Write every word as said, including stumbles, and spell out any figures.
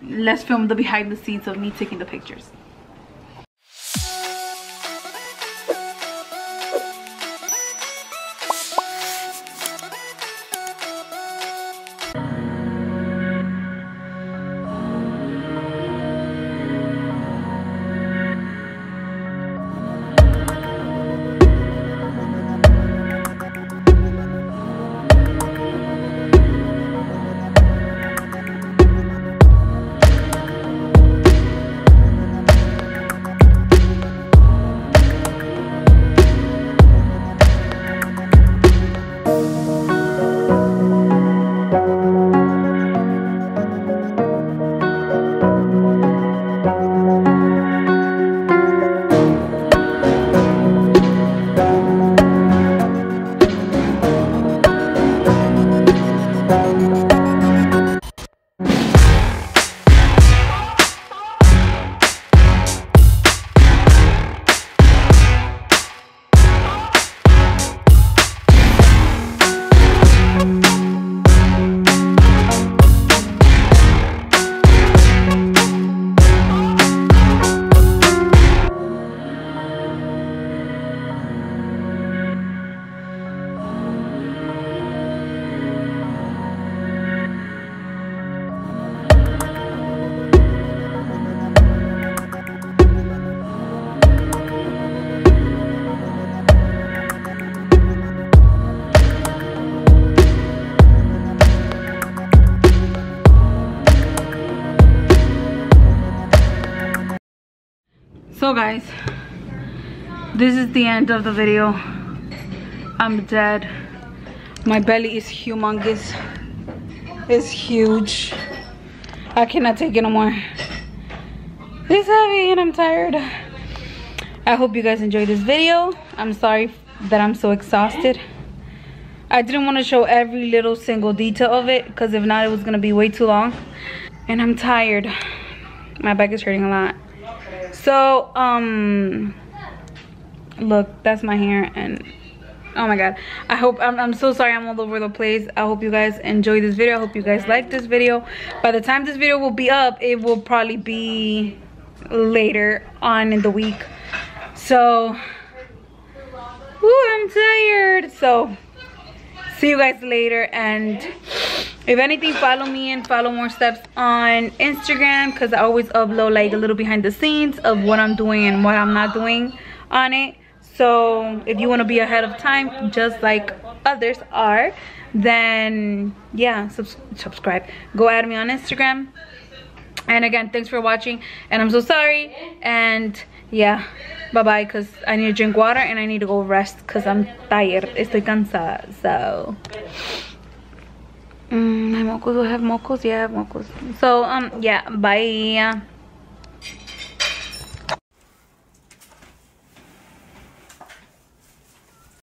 let's film the behind the scenes of me taking the pictures. So guys, this is the end of the video. I'm dead. My belly is humongous. It's huge. I cannot take it no more. It's heavy and I'm tired. I hope you guys enjoyed this video. I'm sorry that I'm so exhausted. I didn't want to show every little single detail of it because if not it was going to be way too long. And I'm tired. My back is hurting a lot. So, um, look, that's my hair and oh my god. I hope, I'm, I'm so sorry I'm all over the place. I hope you guys enjoy this video. I hope you guys like this video. By the time this video will be up, it will probably be later on in the week. So, whoo, I'm tired. So, see you guys later. And if anything, follow me and follow more steps on Instagram because I always upload like a little behind the scenes of what I'm doing and what I'm not doing on it. So if you want to be ahead of time just like others are, then yeah, sub subscribe. Go add me on Instagram. And again, thanks for watching and I'm so sorry. And yeah, bye bye because I need to drink water and I need to go rest because I'm tired. Estoy cansada. So Mm, my mocos will have mocos. Yeah, I have mocos. So, um, yeah, bye.